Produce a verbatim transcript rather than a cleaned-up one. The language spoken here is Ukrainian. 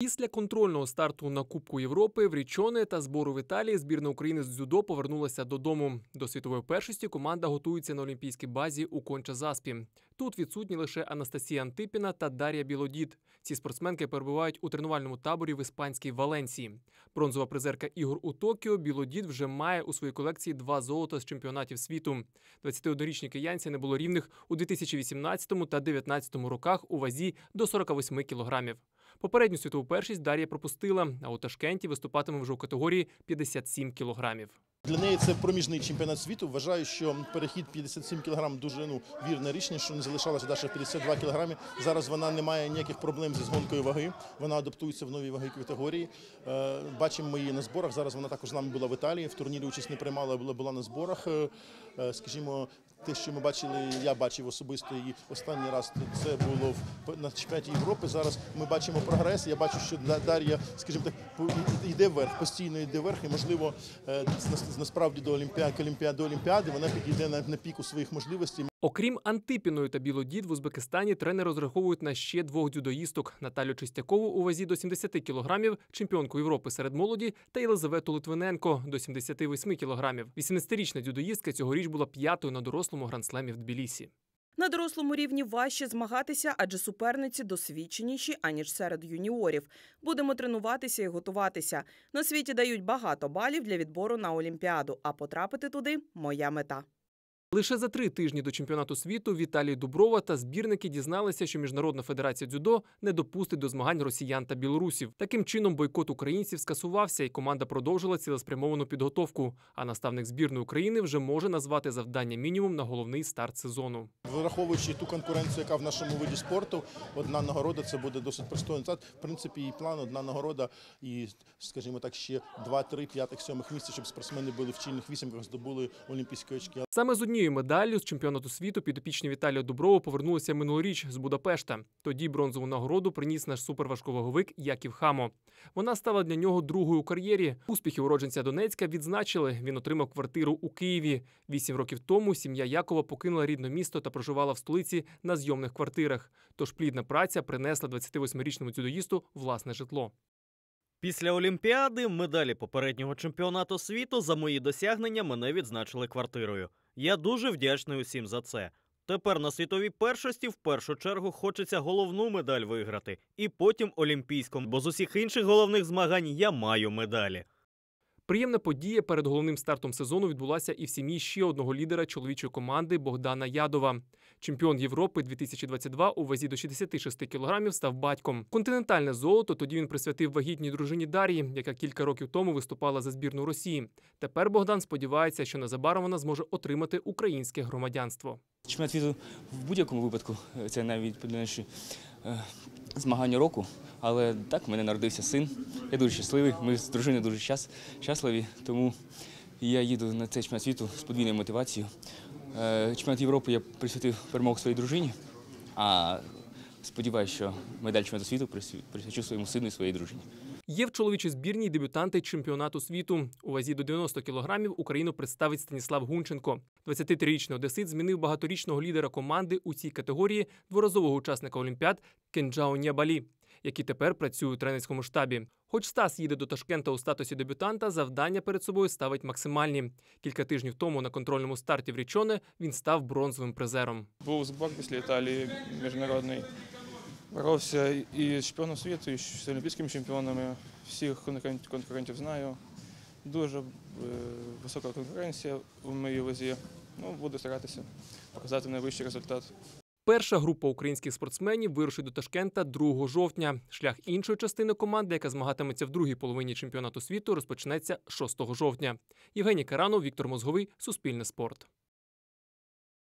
Після контрольного старту на Кубку Європи в Річоне та збору в Італії збірна України з дзюдо повернулася додому. До світової першості команда готується на олімпійській базі у Конча-Заспі. Тут відсутні лише Анастасія Антипіна та Дар'я Білодід. Ці спортсменки перебувають у тренувальному таборі в іспанській Валенсії. Бронзова призерка ігор у Токіо Білодід вже має у своїй колекції два золота з чемпіонатів світу. двадцятиоднорічній киянці не було рівних у дві тисячі вісімнадцятому та дві тисячі дев'ятнадцятому роках у вазі до сорока восьми кілограмів. Попередню світову першість Дар'я пропустила, а у Ташкенті виступатиме вже у категорії п'ятдесят сім кілограмів. Для неї це проміжний чемпіонат світу. Вважаю, що перехід п'ятдесят сім кілограмів дуже ну, вірне рішення, що не залишалося навіть п'ятдесят два кілограми. Зараз вона не має ніяких проблем зі згонкою ваги. Вона адаптується в новій ваговій категорії. Бачимо ми її на зборах. Зараз вона також з нами була в Італії. В турнірі участь не приймала, але була на зборах. Скажімо, те, що ми бачили, я бачив особисто її останній раз, це було на чемпіонаті Європи. Зараз ми бачимо прогрес. Я бачу, що Дар'я, скажімо так, йде вверх, постійно йде вверх, і, можливо, насправді до Олімпіади, до Олімпіади вона підійде на, на піку своїх можливостей. Окрім Антипіної та Білодід, в Узбекистані тренери розраховують на ще двох дзюдоїсток – Наталю Чистякову у вазі до сімдесяти кілограмів, чемпіонку Європи серед молоді, та Єлизавету Литвиненко до сімдесяти восьми кілограмів. вісімнадцятирічна дзюдоїстка цьогоріч була п'ятою на дорослому гранд-слемі в Тбілісі. На дорослому рівні важче змагатися, адже суперниці досвідченіші, аніж серед юніорів. Будемо тренуватися і готуватися. На світі дають багато балів для відбору на Олімпіаду, а потрапити туди – моя мета. Лише за три тижні до чемпіонату світу Віталій Дуброва та збірники дізналися, що Міжнародна федерація дзюдо не допустить до змагань росіян та білорусів. Таким чином, бойкот українців скасувався, і команда продовжила цілеспрямовану підготовку. А наставник збірної України вже може назвати завдання мінімум на головний старт сезону. Враховуючи ту конкуренцію, яка в нашому виді спорту, одна нагорода – це буде досить пристойний результат. В принципі, і план – одна нагорода і, скажімо так, ще два, три, п'ятих, сьомих місця, щоб спортсмени були в чільних вісімках, здобули олімпійські очки. Саме з однією медаллю з чемпіонату світу підопічні Віталія Дуброва повернулися минулоріч з Будапешта. Тоді бронзову нагороду приніс наш суперважковаговик Яків Хамо. Вона стала для нього другою у кар'єрі. Успіхи уродженця Донецька відзначили. Він отримав квартиру у Києві. Вісім років тому сім'я Якова покинула рідне місто та проживала в столиці на зйомних квартирах. Тож плідна праця принесла двадцятивосьмирічному дзюдоїсту власне житло. Після Олімпіади, медалі попереднього чемпіонату світу за мої досягнення мене відзначили квартирою. Я дуже вдячний усім за це. Тепер на світовій першості в першу чергу хочеться головну медаль виграти. І потім олімпійську, бо з усіх інших головних змагань я маю медалі. Приємна подія перед головним стартом сезону відбулася і в сім'ї ще одного лідера чоловічої команди Богдана Ядова. Чемпіон Європи дві тисячі двадцять два у вазі до шістдесяти шести кілограмів став батьком. Континентальне золото тоді він присвятив вагітній дружині Дар'ї, яка кілька років тому виступала за збірну Росії. Тепер Богдан сподівається, що незабаром вона зможе отримати українське громадянство. Чемпіонат світу в будь-якому випадку – це навіть наші змагання року. Але так, в мене народився син, я дуже щасливий, ми з дружиною дуже щас, щасливі, тому я їду на цей чемпіонат світу з подвійною мотивацією. Чемпіонат Європи я присвятив перемогу своїй дружині, а сподіваюся, що медаль чемпіонату світу присвячу своєму сину і своїй дружині. Є в чоловічій збірній дебютанти чемпіонату світу. У вазі до дев'яноста кілограмів Україну представить Станіслав Гунченко. двадцятитрирічний одесит змінив багаторічного лідера команди у цій категорії, дворазового учасника Олімпіад Кенджао Нябалі, який тепер працює у тренерському штабі. Хоч Стас їде до Ташкента у статусі дебютанта, завдання перед собою ставить максимальні. Кілька тижнів тому на контрольному старті в Річоне він став бронзовим призером. Був збор після Італії міжнародний. Боровся і з чемпіоном світу, і з олімпійськими чемпіонами. Всіх конкурентів знаю. Дуже висока конкуренція у моїй вазі. Ну, буду старатися показати найвищий результат. Перша група українських спортсменів вирушить до Ташкента другого жовтня. Шлях іншої частини команди, яка змагатиметься в другій половині чемпіонату світу, розпочнеться шостого жовтня. Євгеній Каранов, Віктор Мозговий, Суспільне спорт.